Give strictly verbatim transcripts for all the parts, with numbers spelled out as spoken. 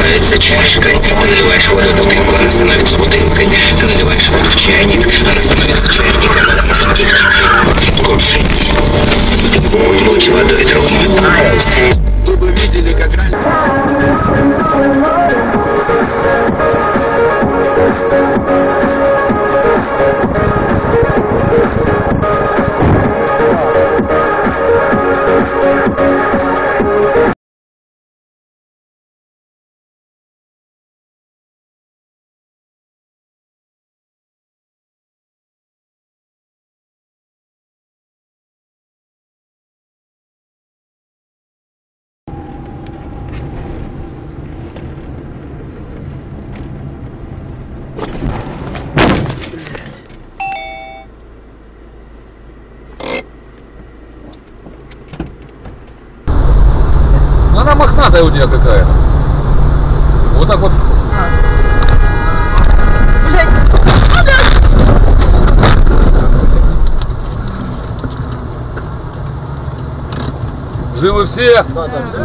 становится чашкой. Ты наливаешь воду в бутылку, она становится бутылкой. Ты наливаешь воду в чайник, она становится чайником. Надо посадить кувшинки. Будь водой, друг мой. Вы бы видели, как раньше. Она мохнатая у тебя какая-то. Вот так вот. Живы все? Да, да.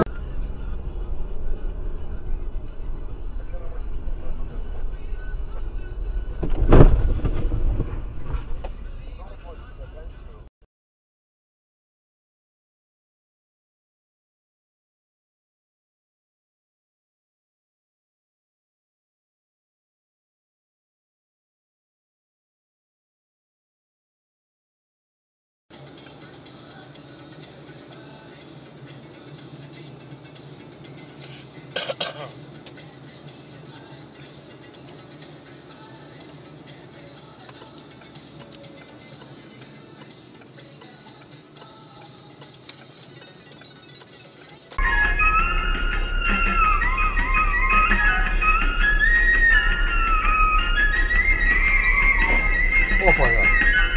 Опа, да.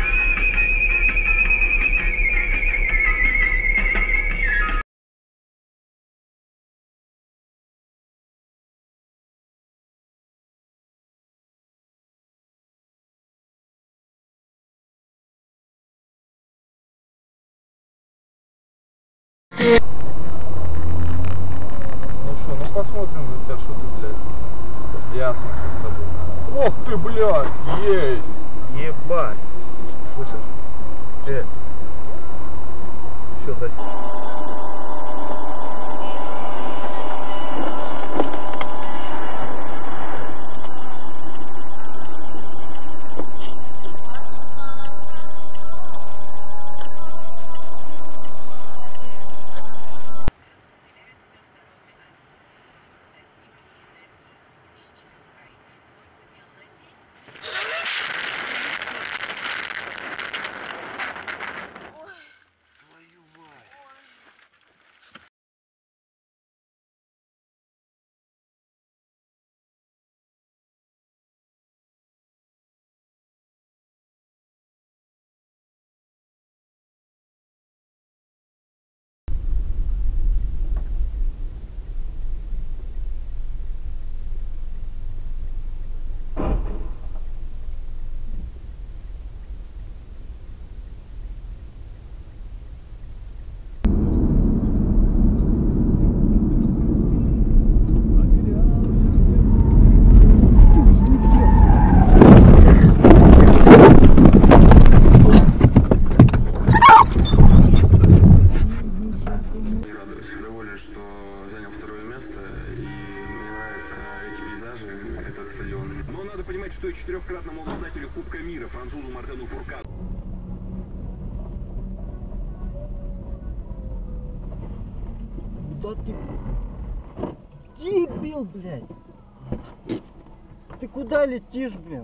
Ну что, ну посмотрим на тебя, что ты, блядь. Ясно, что с тобой. Ох ты, блядь, есть. Ебать. Слышишь? Э. Что за... Но надо понимать, что и четырехкратному обладателю Кубка мира, французу Мартену Фуркаду. Куда ты? Дебил, блядь! Ты куда летишь, блин?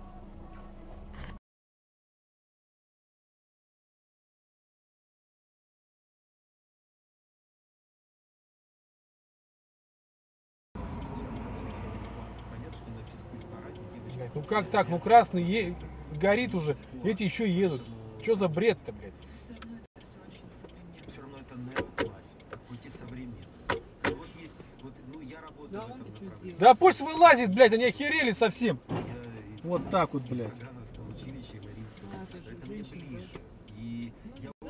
Ну как так? Ну красный е... горит уже, эти еще едут. Что за бред-то, блядь? Все равно это неоклассика, хоть и современный. Вот есть, вот, ну я работаю Да, в этом направлении. Да пусть вылазит, блядь, они охерели совсем. Я из Вот так вот, блядь. Сагановского училища Маринского, это мне ближе. И я